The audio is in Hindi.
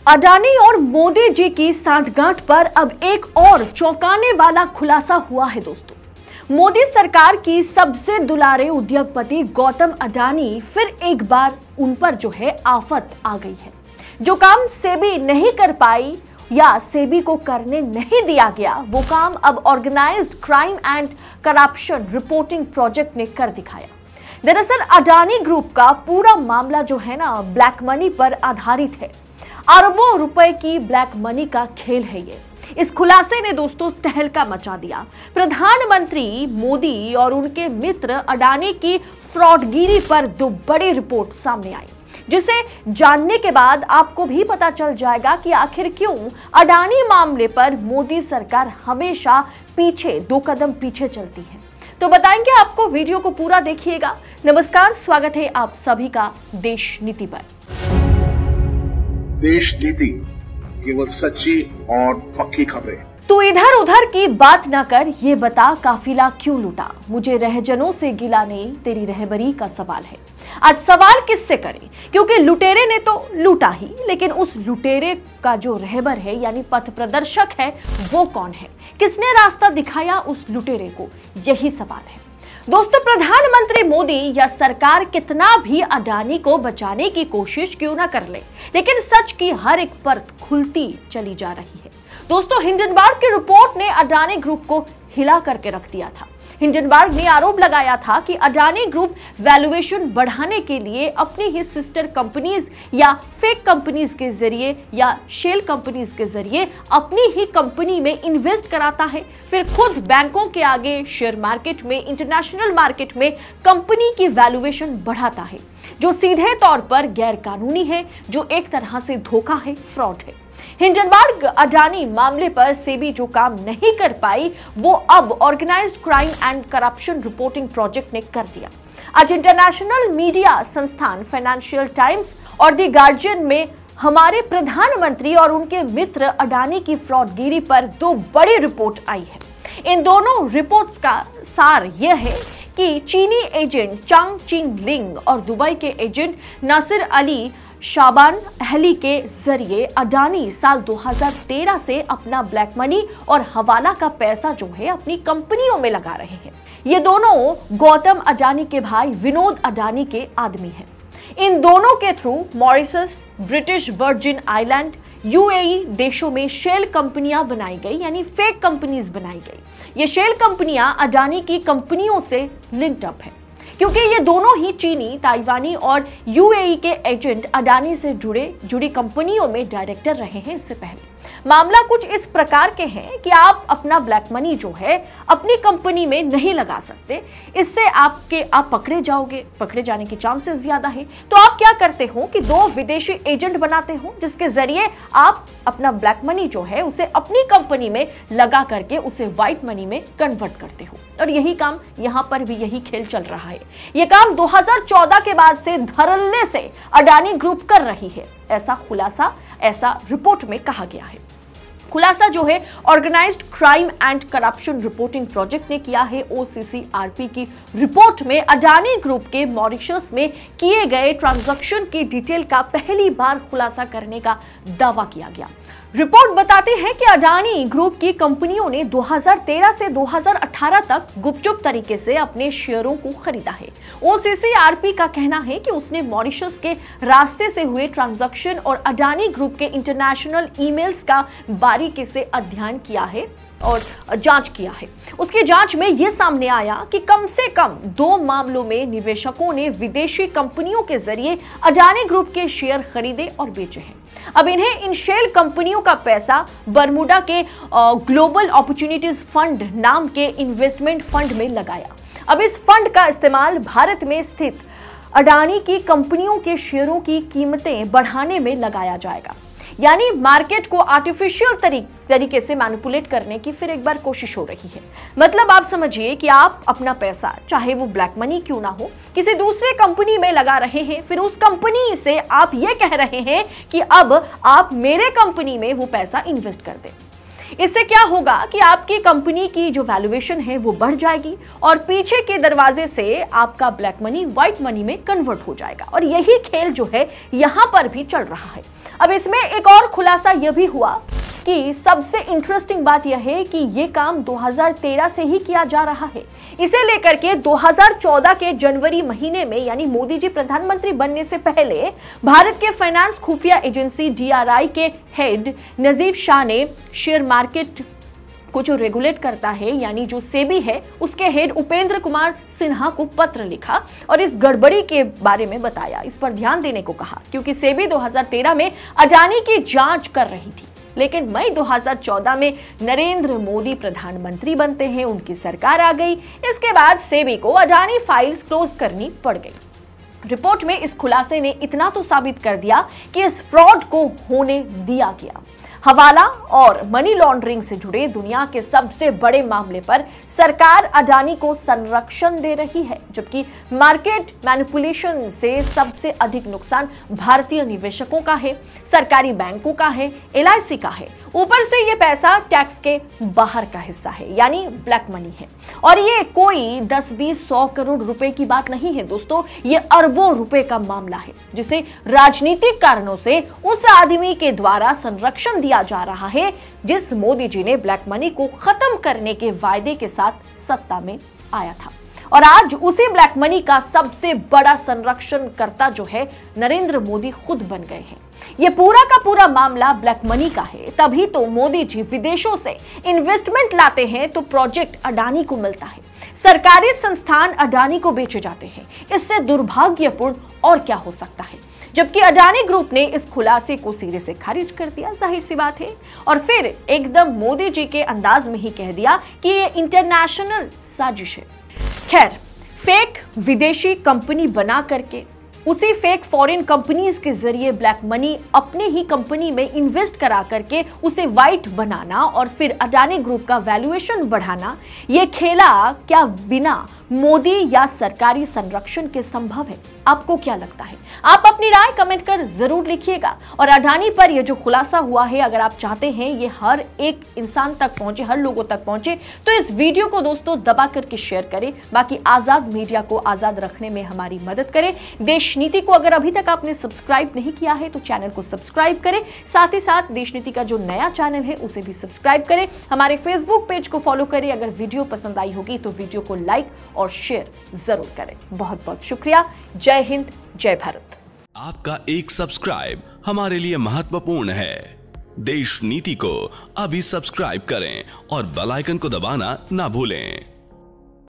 अडानी और मोदी जी की सांठगांठ पर अब एक और चौंकाने वाला खुलासा हुआ है दोस्तों। मोदी सरकार की सबसे दुलारे उद्योगपति गौतम अडानी फिर एक बार उन पर जो है आफत आ गई है। जो काम सेबी नहीं कर पाई या सेबी को करने नहीं दिया गया, वो काम अब organised crime and corruption reporting project ने कर दिखाया। दरअसल अडानी ग्रुप का पूरा मामला जो है ना, ब्लैक मनी पर आधारित है। अरबों रुपए की ब्लैक मनी का खेल है ये। इस खुलासे ने दोस्तों तहलका मचा दिया। प्रधानमंत्री मोदी और उनके मित्र अडानी की फ्रॉडगिरी पर दो बड़ी रिपोर्ट सामने आई, जिसे जानने के बाद आपको भी पता चल जाएगा कि आखिर क्यों अडानी मामले पर मोदी सरकार हमेशा दो कदम पीछे चलती है। तो बताएंगे आपको, वीडियो को पूरा देखिएगा। नमस्कार, स्वागत है आप सभी का देश नीति पर। देश नीति, केवल सच्ची और पक्की खबरें। तू इधर उधर की बात ना कर, ये बता काफिला क्यों लूटा। मुझे रहजनों से गिला नहीं, तेरी रहबरी का सवाल है। आज सवाल किससे करें, क्योंकि लुटेरे ने तो लूटा ही, लेकिन उस लुटेरे का जो रहबर है यानी पथ प्रदर्शक है, वो कौन है? किसने रास्ता दिखाया उस लुटेरे को? यही सवाल है दोस्तों। प्रधानमंत्री मोदी या सरकार कितना भी अडानी को बचाने की कोशिश क्यों ना कर ले, लेकिन सच की हर एक परत खुलती चली जा रही है दोस्तों। हिंडनबर्ग की रिपोर्ट ने अडानी ग्रुप को हिला करके रख दिया था। हिंडनबर्ग ने आरोप लगाया था कि अडानी ग्रुप वैल्यूएशन बढ़ाने के लिए अपनी ही सिस्टर कंपनीज या फेक कंपनीज के जरिए या शेल कंपनीज के जरिए अपनी ही कंपनी में इन्वेस्ट कराता है, फिर खुद बैंकों के आगे शेयर मार्केट में, इंटरनेशनल मार्केट में कंपनी की वैल्यूएशन बढ़ाता है, जो सीधे तौर पर गैर कानूनी है, जो एक तरह से धोखा है, फ्रॉड है। हिंडनबर्ग अडानी मामले पर सेबी जो काम नहीं कर पाई, वो अब organised crime and corruption reporting project ने कर दिया। आज इंटरनेशनल मीडिया संस्थान फाइनेंशियल टाइम्स और द गार्जियन में हमारे प्रधानमंत्री और उनके मित्र अडानी की फ्रॉडगिरी पर दो बड़ी रिपोर्ट आई है। इन दोनों रिपोर्ट्स का सार यह है कि चीनी एजेंट चांग चिंग लिंग और दुबई के agent Nasir Ali Shaban Ahli के जरिए अडानी साल 2013 से अपना ब्लैक मनी और हवाला का पैसा जो है अपनी कंपनियों में लगा रहे हैं। ये दोनों गौतम अडानी के भाई विनोद अडानी के आदमी हैं। इन दोनों के through Mauritius, British Virgin Island, UAE देशों में शेल कंपनियां बनाई गई, यानी फेक कंपनीज बनाई गई। ये शेल कंपनियां अडानी की कंपनियों से लिंक्ड अप है, क्योंकि ये दोनों ही चीनी, ताइवानी और यूएई के एजेंट अडानी से जुड़ी कंपनियों में डायरेक्टर रहे हैं इससे पहले। मामला कुछ इस प्रकार के हैं कि आप अपना ब्लैक मनी जो है अपनी कंपनी में नहीं लगा सकते, इससे आप पकड़े जाओगे, पकड़े जाने के चांसेस ज्यादा है। तो आप क्या करते हो कि दो विदेशी एजेंट बनाते हो, जिसके जरिए आप अपना ब्लैक मनी जो है उसे अपनी कंपनी में लगा करके उसे व्हाइट मनी में कन्वर्ट करते हो। और यही काम यहां पर भी, यही खेल चल रहा है। यह काम 2014 के बाद से धड़ल्ले से अडानी ग्रुप कर रही है, ऐसा खुलासा, ऐसा रिपोर्ट में कहा गया है। खुलासा जो है organised crime and corruption reporting project ने किया है। OCCRP की रिपोर्ट में अडानी ग्रुप के मॉरिशस में किए गए ट्रांजैक्शन की डिटेल का पहली बार खुलासा करने का दावा किया गया। रिपोर्ट बताती है कि अडानी ग्रुप की कंपनियों ने 2013 से 2018 तक गुपचुप तरीके से अपने शेयरों को खरीदा है। OCCRP का कहना है कि उसने मॉरिशस के रास्ते से हुए ट्रांजैक्शन और अडानी ग्रुप के इंटरनेशनल ईमेल्स का बारीकी से अध्ययन किया है और जांच किया है। उसकी जांच में यह सामने आया कि कम से कम 2 मामलों में निवेशकों ने विदेशी कंपनियों के जरिए अडानी ग्रुप के शेयर खरीदे और बेचे हैं। अब इन्हें इन शेल कंपनियों का पैसा बरमूडा के ग्लोबल अपॉर्चुनिटीज फंड नाम के इन्वेस्टमेंट फंड में लगाया। अब इस फंड का इस्तेमाल भारत में स्थित अडानी की कंपनियों के शेयरों की कीमतें बढ़ाने में लगाया जाएगा, यानी मार्केट को आर्टिफिशियल तरीके से मैनिपुलेट करने की फिर एक बार कोशिश हो रही है। मतलब आप समझिए कि आप अपना पैसा, चाहे वो ब्लैक मनी क्यों ना हो, किसी दूसरे कंपनी में लगा रहे हैं, फिर उस कंपनी से आप ये कह रहे हैं कि अब आप मेरे कंपनी में वो पैसा इन्वेस्ट कर दें। इससे क्या होगा कि आपकी कंपनी की जो वैल्यूएशन है वो बढ़ जाएगी और पीछे के दरवाजे से आपका ब्लैक मनी व्हाइट मनी में कन्वर्ट हो जाएगा। और यही खेल जो है यहां पर भी चल रहा है। अब इसमें एक और खुलासा यह भी हुआ कि सबसे इंटरेस्टिंग बात यह है कि यह काम 2013 से ही किया जा रहा है। इसे लेकर के 2014 के जनवरी महीने में, यानी मोदी जी प्रधानमंत्री बनने से पहले, भारत के फाइनेंस खुफिया एजेंसी DRI के हेड नजीब शाह ने शेयर मार्केट को जो रेगुलेट करता है, यानी जो सेबी है, उसके हेड उपेंद्र कुमार सिन्हा को पत्र लिखा और इस गड़बड़ी के बारे में बताया, इस पर ध्यान देने को कहा, क्योंकि सेबी 2013 में अडानी की जांच कर रही थी। लेकिन मई 2014 में नरेंद्र मोदी प्रधानमंत्री बनते हैं, उनकी सरकार आ गई। इसके बाद सेबी को अडानी फाइल्स क्लोज करनी पड़ गई। रिपोर्ट में इस खुलासे ने इतना तो साबित कर दिया कि इस फ्रॉड को होने दिया गया। हवाला और मनी लॉन्ड्रिंग से जुड़े दुनिया के सबसे बड़े मामले पर सरकार अडानी को संरक्षण दे रही है, जबकि मार्केट मैनिपुलेशन से सबसे अधिक नुकसान भारतीय निवेशकों का है, सरकारी बैंकों का है, LIC का है। ऊपर से ये पैसा टैक्स के बाहर का हिस्सा है, यानी ब्लैक मनी है। और ये कोई 10, 20, 100 करोड़ रुपए की बात नहीं है दोस्तों, ये अरबों रुपए का मामला है, जिसे राजनीतिक कारणों से उस आदमी के द्वारा संरक्षण दिया जा रहा है जिस मोदी जी ने ब्लैक मनी को खत्म करने के वायदे के साथ सत्ता में आया था। और आज उसी ब्लैक मनी का सबसे बड़ा संरक्षणकर्ता जो है नरेंद्र मोदी खुद बन गए हैं। ये पूरा का पूरा मामला ब्लैक मनी का है, तभी तो मोदी जी विदेशों से इन्वेस्टमेंट लाते हैं तो प्रोजेक्ट अडानी को मिलता है, सरकारी संस्थान अडानी को बेचे जाते हैं। इससे दुर्भाग्यपूर्ण और क्या हो सकता है, जबकि अडानी ग्रुप ने इस खुलासे को सिरे से खारिज कर दिया, जाहिर सी बात है, और फिर एकदम मोदी जी के अंदाज में ही कह दिया कि ये इंटरनेशनल साजिश है। खैर, फेक विदेशी कंपनी बना करके उसी फेक फॉरेन कंपनीज के जरिए ब्लैक मनी अपने ही कंपनी में इन्वेस्ट करा करके उसे व्हाइट बनाना और फिर अडानी ग्रुप का वैल्यूएशन बढ़ाना, यह खेला क्या बिना मोदी या सरकारी संरक्षण के संभव है? आपको क्या लगता है? आप अपनी राय कमेंट कर जरूर लिखिएगा। और अडानी पर यह जो खुलासा हुआ है, अगर आप चाहते हैं ये हर एक इंसान तक पहुंचे, हर लोगों तक पहुंचे, तो इस वीडियो को दोस्तों दबा करके शेयर करें। बाकी आजाद मीडिया को आजाद रखने में हमारी मदद करें। देश नीति को अगर अभी तक आपने सब्सक्राइब नहीं किया है तो चैनल को सब्सक्राइब करें, साथ ही साथ देश नीति का जो नया चैनल है उसे भी सब्सक्राइब करें। हमारे फेसबुक पेज को फॉलो करें। अगर वीडियो पसंद आई होगी तो वीडियो को लाइक और शेयर जरूर करें। बहुत बहुत शुक्रिया। जय हिंद, जय भारत। आपका एक सब्सक्राइब हमारे लिए महत्वपूर्ण है। देश नीति को अभी सब्सक्राइब करें और बेल आइकन को दबाना ना भूलें।